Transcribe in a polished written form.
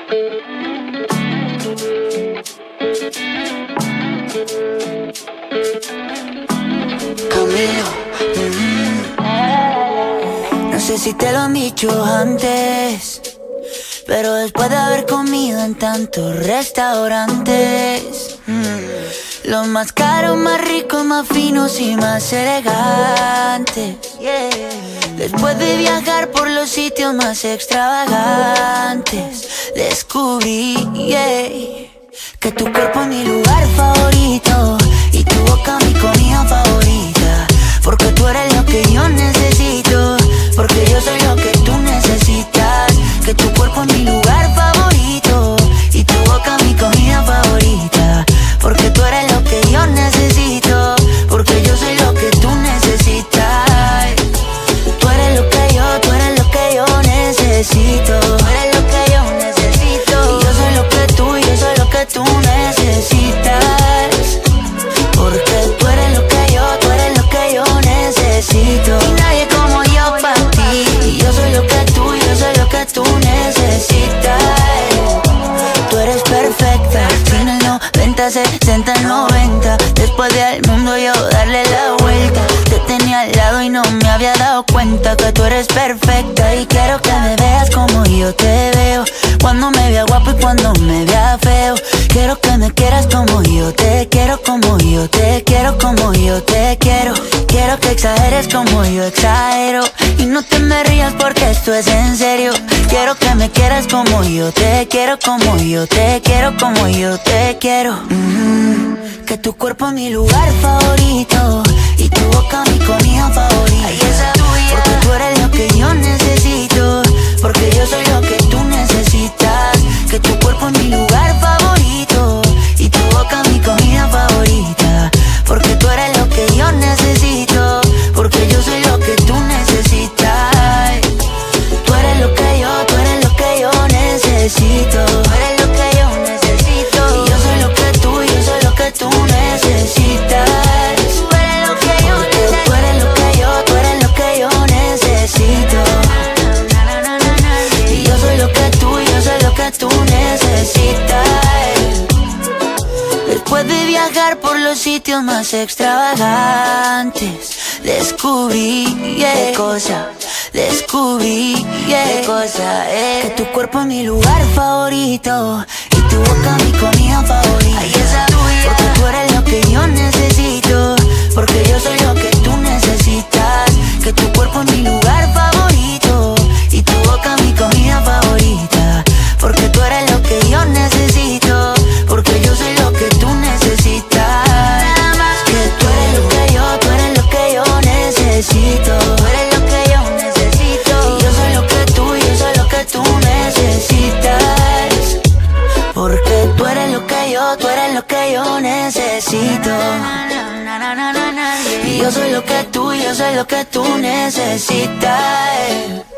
Camilo, no sé si te lo han dicho antes, pero después de haber comido en tantos restaurantes, los más caros, más ricos, más finos y más elegantes, después de viajar por los sitios más extravagantes, descubrí que tu cuerpo es mi lugar favorito y tu boca mi comida favorita, porque tú eres lo que yo necesito, porque yo soy lo que tú necesitas. Que tu cuerpo es mi lugar favorito y tu boca mi comida favorita, porque tú eres lo que yo necesito, porque yo soy lo que tú necesitas. Tú eres lo que yo, tú eres lo que yo necesito. Tú eres lo que yo necesito. Y yo soy lo que tú, yo soy lo que tú necesitas. Porque tú eres lo que yo, tú eres lo que yo necesito. Y nadie como yo para ti. Y yo soy lo que tú, yo soy lo que tú necesitas. Tú eres perfecta, sin el 90, 60, 90. Después de al mundo yo darle la vuelta. Te tenía al lado y no me había dado cuenta que tú eres perfecta. Y quiero que me veas como yo te veo, cuando me vea guapo y cuando me vea feo. Quiero que me quieras como yo te quiero, como yo te quiero, como yo te quiero. Quiero que exageres como yo exagero y no te me rías porque esto es en serio. Quiero que me quieras como yo te quiero, como yo te quiero, como yo te quiero. Que tu cuerpo es mi lugar favorito y tu boca mi comida favorita. Ay, esa tuya. Porque tú eres lo que yo necesito, porque yo soy lo que tú necesitas. Que tu cuerpo es mi lugar favorito y tu boca mi comida favorita, porque tú eres lo que yo necesito, porque yo soy lo que tú necesitas. Tú eres lo que yo, tú eres lo que yo necesito. Tú eres lo que yo necesito. Y yo soy lo que tú, yo soy lo que tú necesitas. Tú eres lo que yo necesito. Tú eres lo que yo, tú eres lo que yo necesito. Y yo soy lo que tú, yo soy lo que tú necesitas. Después de viajar por los sitios más extravagantes, descubrí qué cosa, descubrí qué cosa, que tu cuerpo es mi lugar favorito y tu boca mi comida favorita. Ay, esa tuya. Porque tú eres lo que yo necesito, porque yo soy lo que tú necesitas. Que tu cuerpo es mi lugar favorito y tu boca mi comida favorita, porque tú eres lo que yo necesito, porque yo soy lo que tú necesitas. Nada más que tú eres lo que yo, tú eres lo que yo necesito. Tú eres lo que yo necesito. Y yo soy lo que tú, yo soy lo que tú necesitas. Porque tú eres lo que yo, tú eres lo que yo necesito. Y yo soy lo que tú, yo soy lo que tú necesitas.